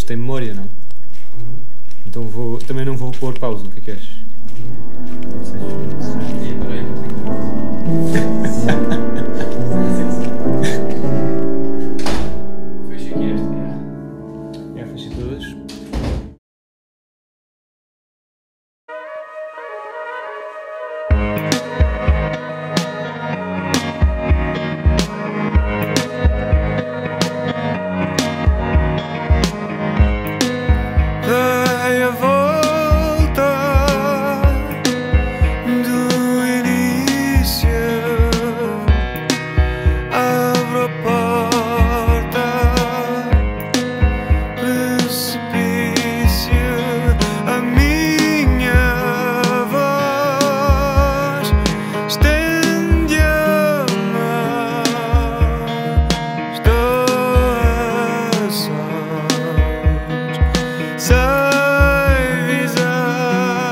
tem memória, não? Então também não vou pôr pausa, o que é que achas? Pode ser. Fecha aqui este. Fecha todas. Dei a volta do início, abro a porta, precipício, a minha voz estende a mão, estou a sós. Sem visão,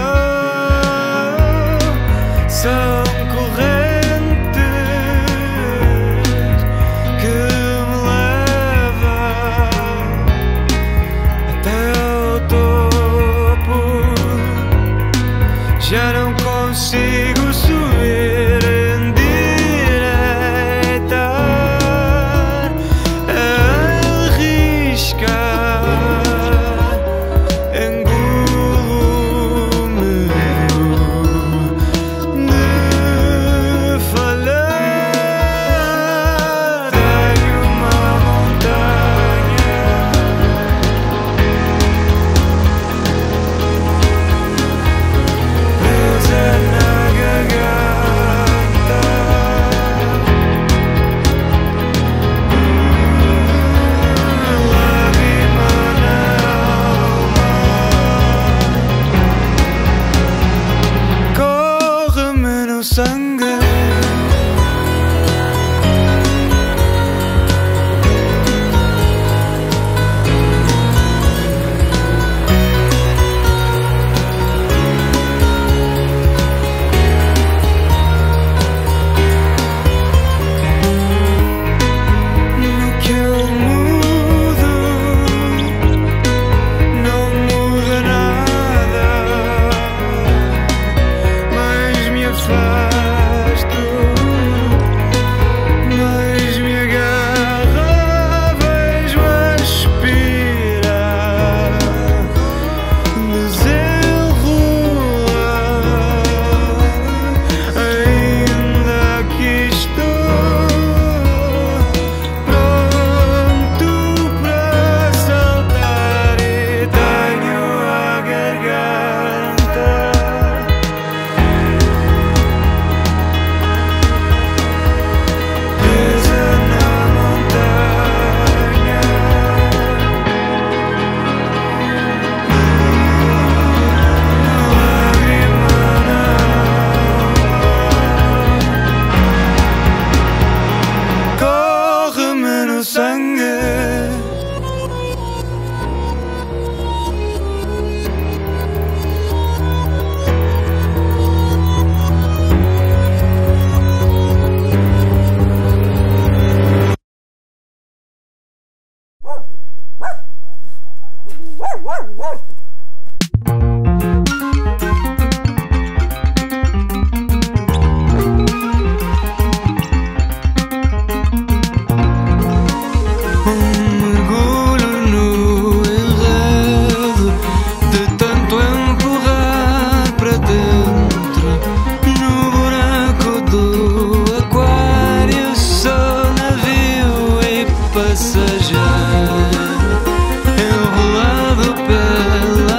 são correntes que me levam até ao topo. Já não consigo subir em direita, arriscar. Engulo medo de falhar. Tenho uma montanha presa na garganta. Lágrima na alma. Corre-me no sangue. No que eu mudo, não muda nada. Mais me afasto, mais me agarro, vejo a expirar, desenrolar. Ainda aqui estou, pronto para saltar, e tenho a garganta presa na montanha. Lágrima na alma. Corre-me no sangue. Mergulho no enredo de tanto empurrar para dentro. No buraco do aquário sou navio e passageiro, enrolado pela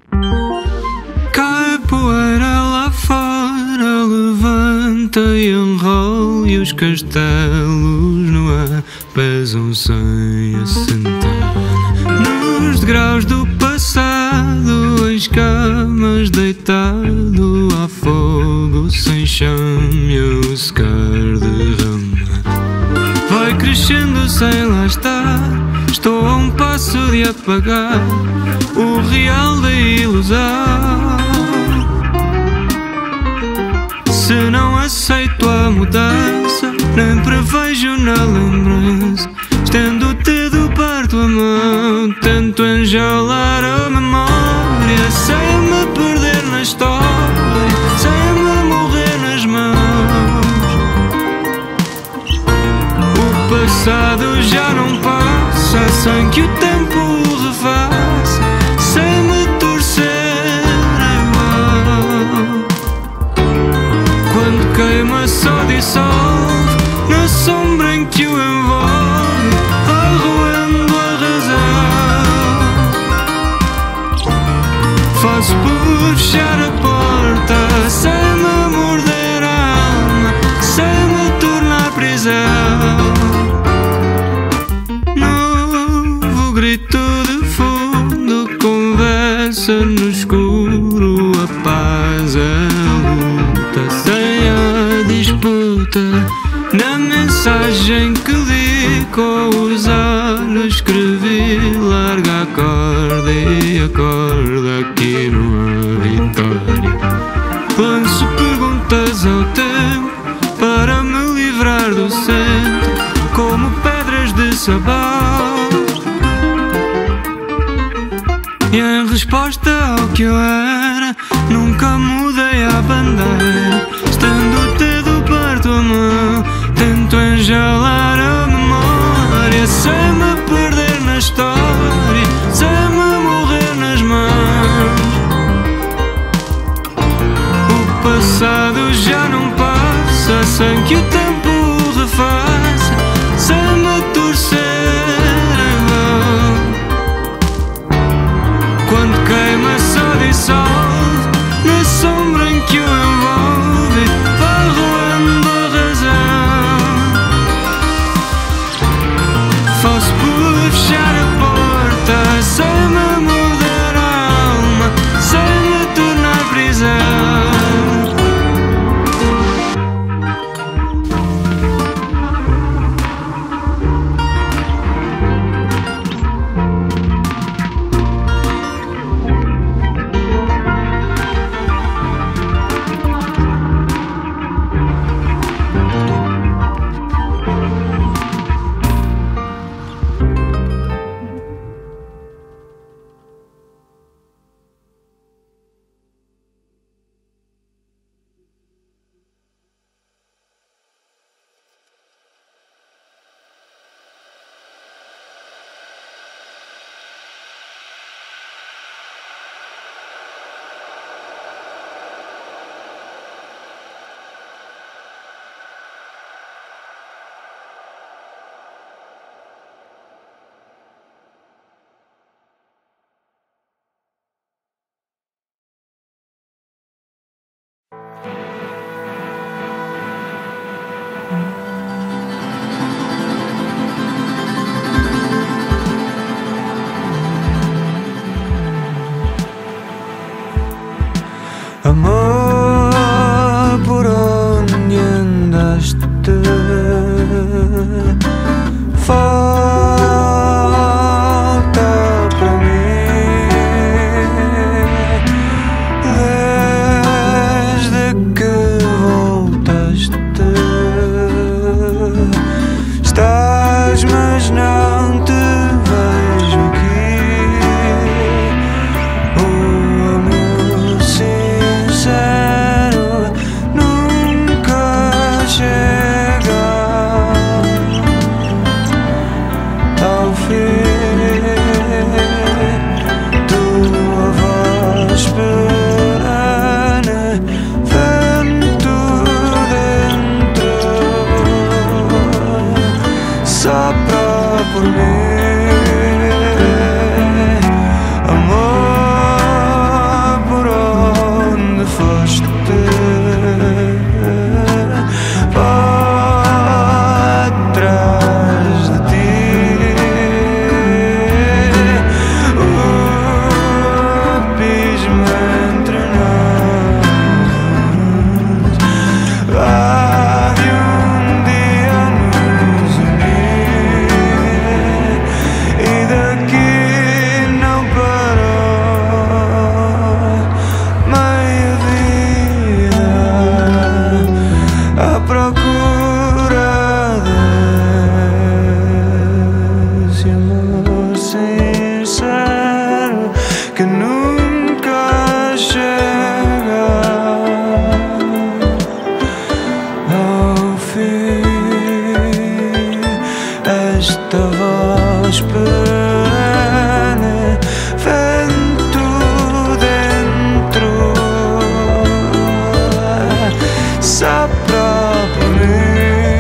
Cai poeira lá fora, levanta e enrola, e os castelos no ar pesam sem assentar. Nos degraus do passado, as camas deitado, há fogo sem chame, o secar derramar. Vai crescendo sem lá estar, estou a um passo de apagar o real da ilusão. Se não aceito a mudança, nem prevejo na lembrança, estendo o dedo, parto a mão, tento enjalar a memória, sem me perder na história, sem me morrer nas mãos. O passado já não passa, sem que o tempo o refaça, sem me torcer em vão. Quando queima só dissolve, na sombra em que o envolve, vai roendo a razão. Faço por fechar a porta, sem me morder a alma, sem me tornar prisão. Novo grito de fundo, conversa no escuro, a paz, a luta, sem a disputa. Na mensagem que li com os olhos escrevi, larga a corda e acorda aqui não há vitória. Lanço perguntas ao tempo para me livrar do centro, como pedras de sabão. E em resposta ao que eu era, nunca mudei a bandeira, estendo o dedo, parto a mão, tento enjalar a memória, sem me perder na história, sem me morrer nas mãos. O passado já não passa, sem que o tempo o refaça, sem me torcer em vão. Quando queima só dissolve, na sombra em que o envolve, vai roendo a razão. Faço por fechar a porta, sem me morder a alma, sem me tornar prisão. Amor, por onde andaste? Falta para mim, desde que voltaste. Estás, mas não te vejo aqui. O amor sincero nunca chega ao fim. Tua voz perene, vento dentro, sopra por mim. Amor, Estava esperando vento dentro, só para mim.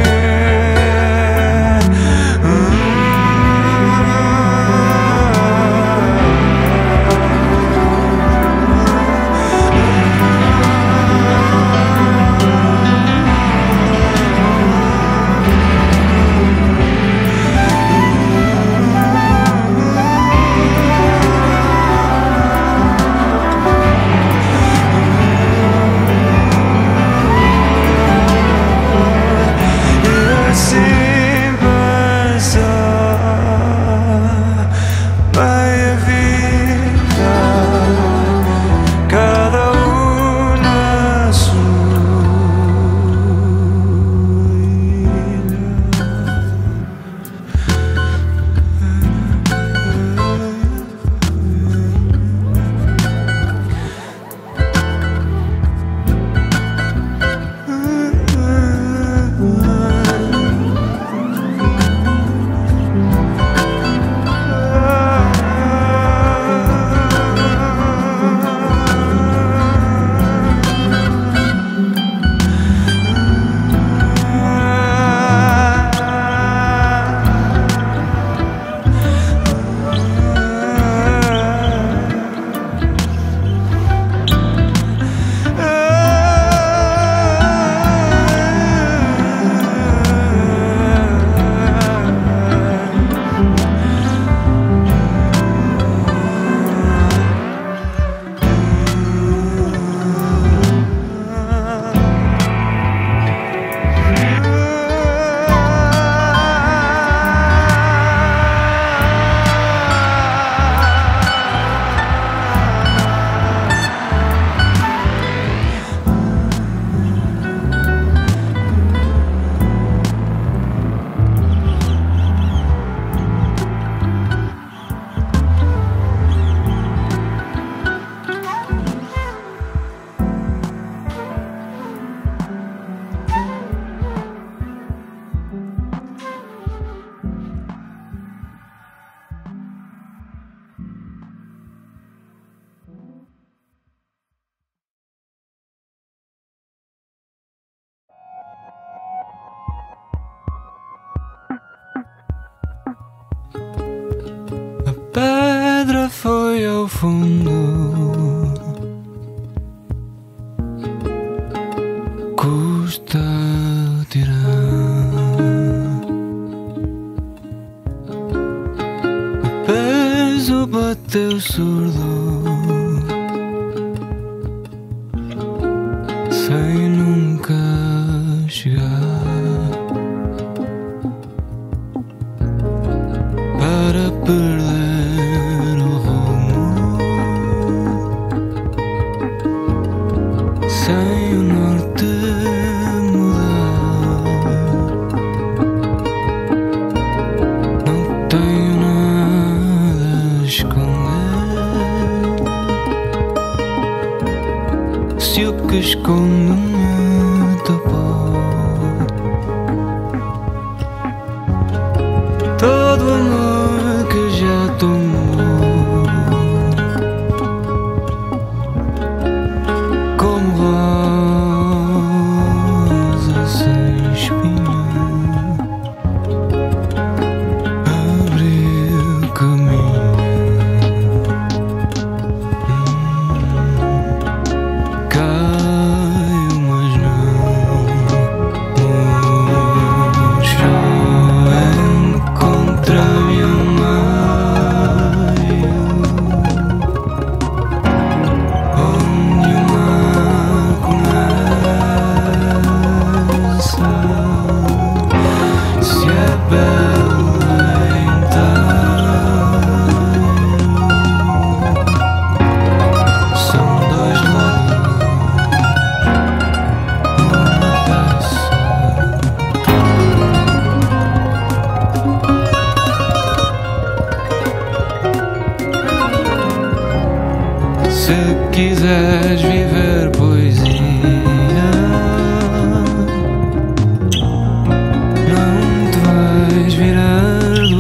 Pedra foi ao fundo, custa tirar. O peso bateu surdo, sem nunca chegar. Para perder o rumo, sem o norte mudar. Não tenho nada a esconder, se o que escondo me tapar. Todo amor que já tomou, como rosa sem espinho, abriu caminho. Caio, mas não encontrei-me ao meio, onde o mar começa, se é belo inteiro. São dois lados, uma peça. Se quiseres viver poesia, não te vais virar do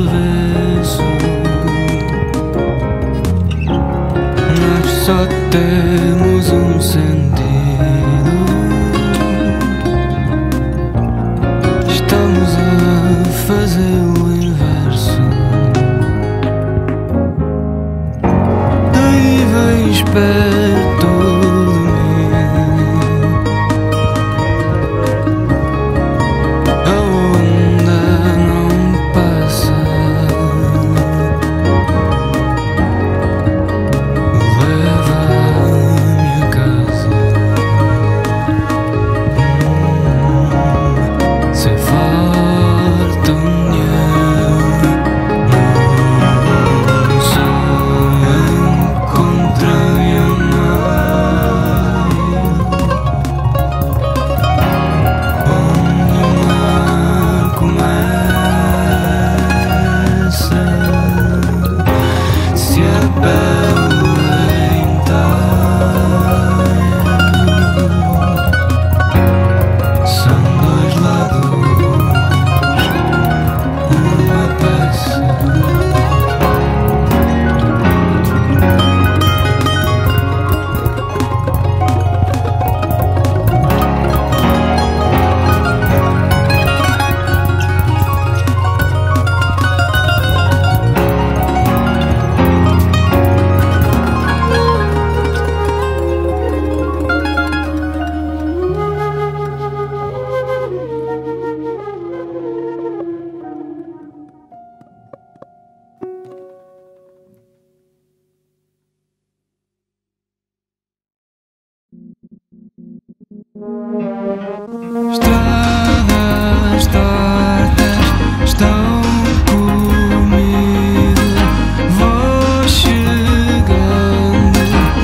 Estradas tortas estão comigo, vou chegando,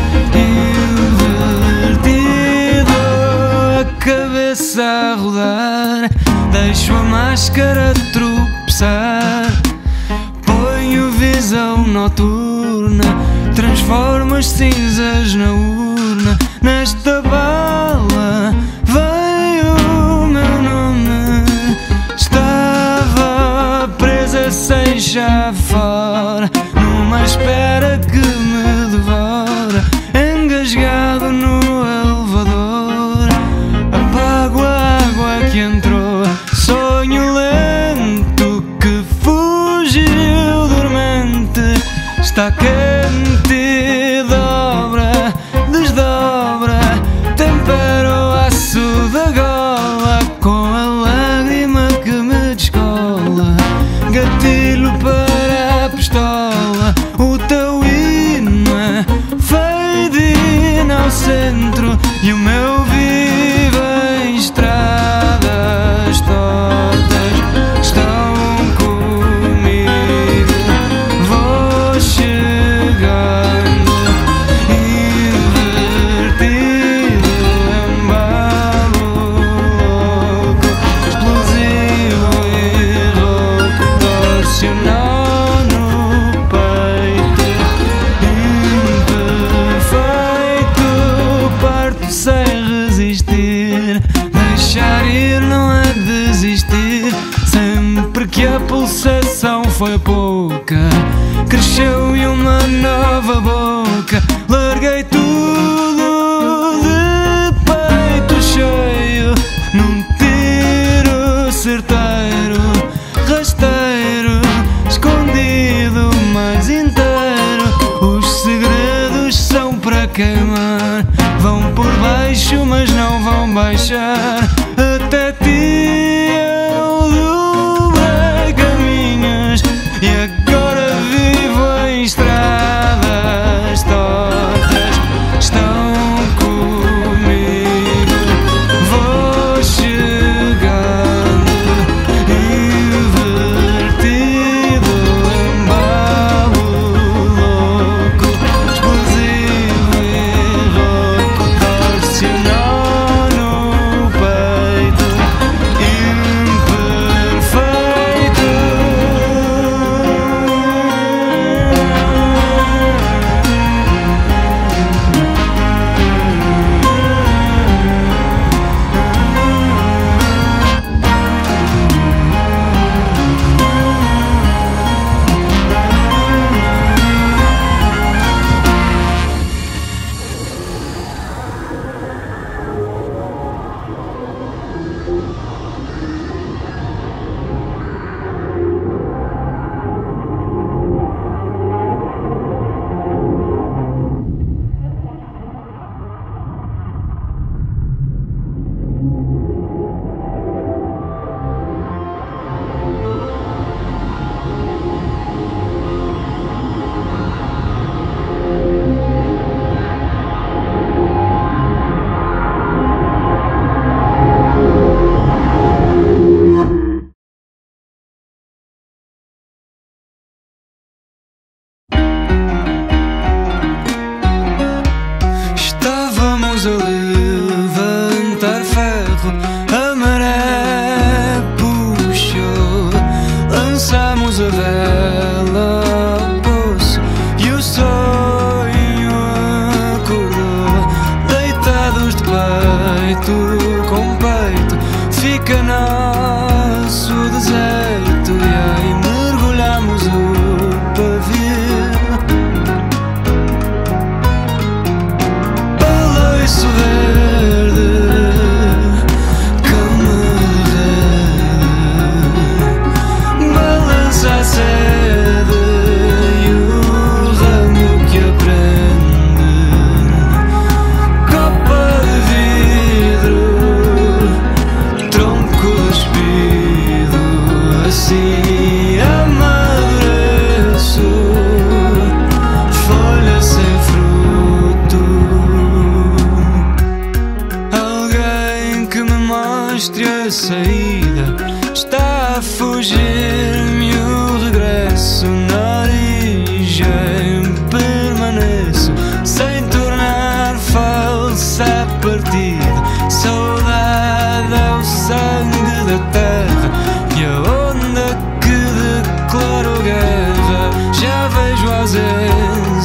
invertido, a cabeça a rodar, deixo a máscara tropeçar, ponho visão noturna, transformo as cinzas na urna, nesta bala veio o meu nome. Estava presa sem chave fora, numa espera que me devora, engasgado no elevador. Apago a água que entrou, sonho lento que fugiu dormente. Está quente, dobra, desdobra, tempera o aço da gola com a lágrima que me descola. Gatilho para a pistola, o teu hino é fade in ao centro e o meu vivo em estradas tortas estão comigo. Vou chegando, invertido, embalo louco, explosivo e rouco, torcionou no peito, imperfeito, parto sem resistir. Deixar ir não é desistir, sempre que a pulsação foi pouca, cresceu em uma nova boca. Larguei tudo de peito cheio, num tiro certeiro, rasteiro, escondido mais inteiro. Os segredos são para queimar, vão por baixo mas não vão baixar. Até ti eu dobrei caminhos e agora vivo em estradas tortas estão comigo. Vou chegando, invertido, embalo louco, explosivo e rouco, torcionou no peito.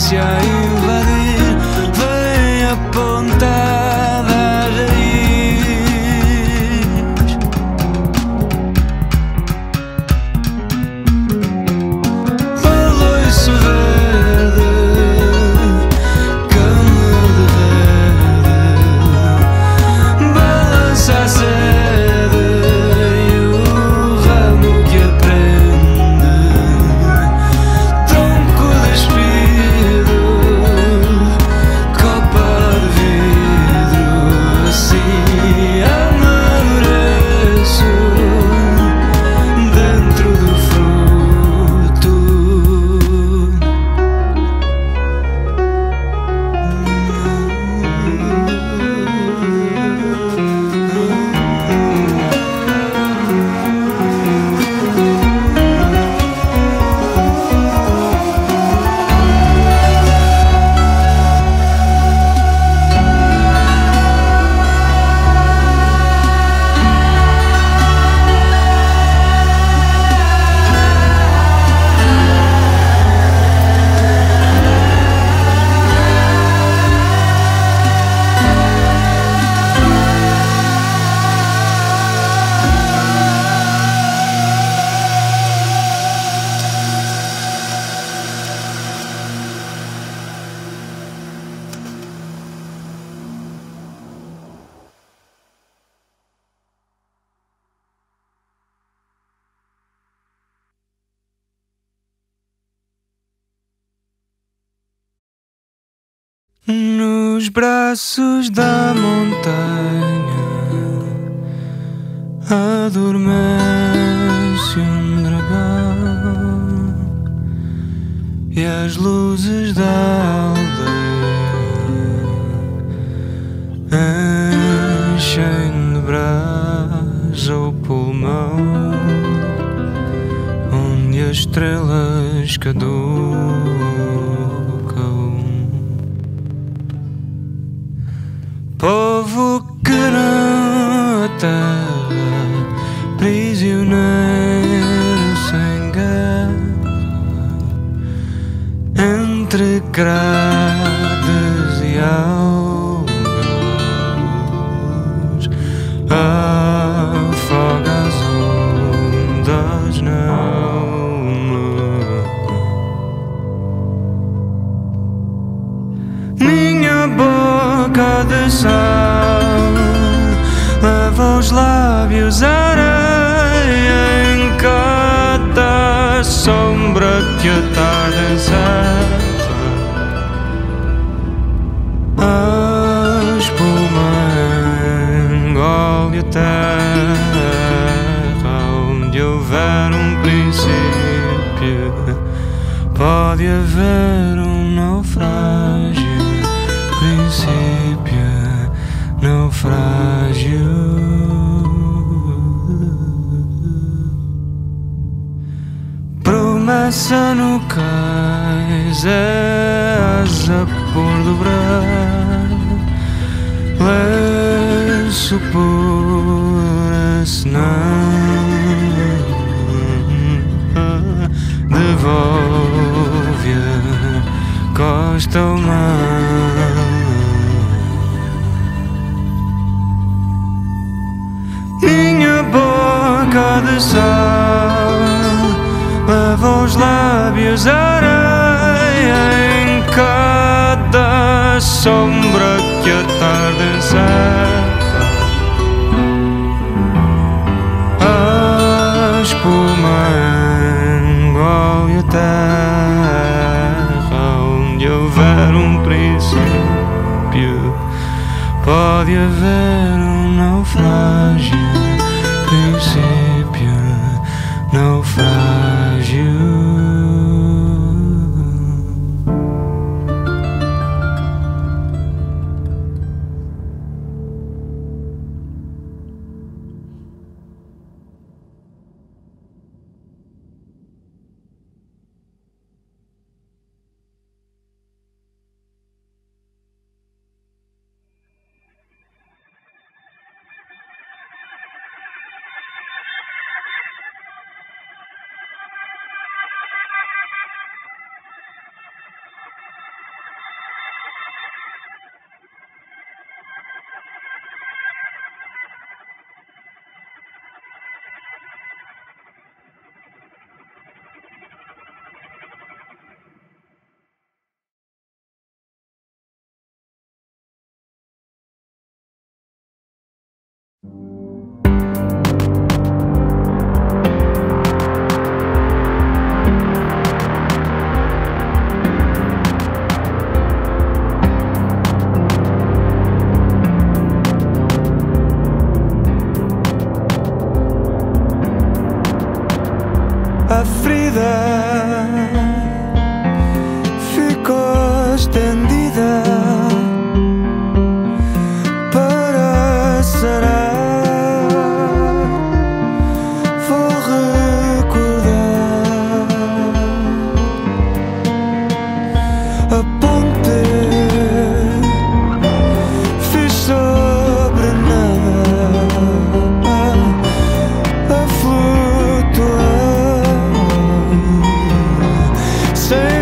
ciência a invadir, vem apontada à raiz. Baloiço verde, cama de verde, balança a sede e o ramo que aprende, tronco despido, copa de vidro, assim amadureço dentro do fruto. Nos braços da montanha adormece um dragão e as luzes da aldeia enchem de brasa o pulmão onde as estrelas caducam. Povo que não a terra, prisioneiro sem guerra, entre grades e algas, afoga as ondas na alma. Minha boca de sal leva os lábios à areia em cada sombra que a tarde encerra. A espuma engole a terra. Onde houver um princípio, pode haver um naufrágio. Princípio, naufrágio. Promessa no cais, é asa por dobrar, lenço por assinar, devolve a costa ao mar. Minha boca de sal leva os lábios à areia em cada sombra que a tarde encerra. A espuma engole a terra. Onde houver um princípio, pode haver um naufrágio. Princípio, naufrágio. A ferida ficou estendida para sarar. Vou recordar a ponte fiz sobre nada a flutuar. Say